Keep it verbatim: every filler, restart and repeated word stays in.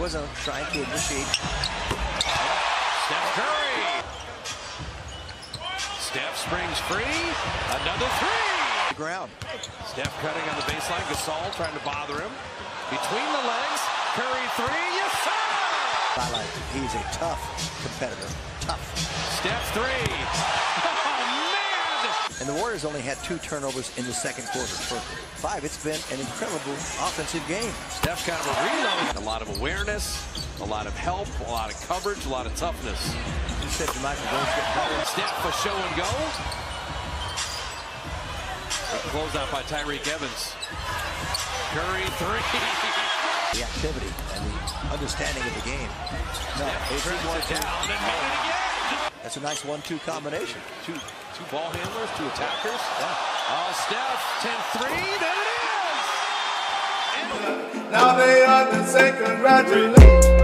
wasn't trying to initiate. Steph Curry. Steph springs free. Another three. The ground. Steph cutting on the baseline. Gasol trying to bother him. Between the legs. Curry three. Yes, sir! Highlight. He's a tough competitor. Tough. Steph three. Oh, man! And the Warriors only had two turnovers in the second quarter. For five, it's been an incredible offensive game. Steph kind of a reload. A lot of awareness, a lot of help, a lot of coverage, a lot of toughness. You said Michael Jones get better. Steph a show and go. Closed out by Tyreke Evans. Curry three. The activity and the understanding of the game. No, Steph turns it down and made it again. That's a nice one two combination. Two, two ball handlers, two attackers. Yeah. Oh, Steph, ten three, there it is! Now they are to say congratulations.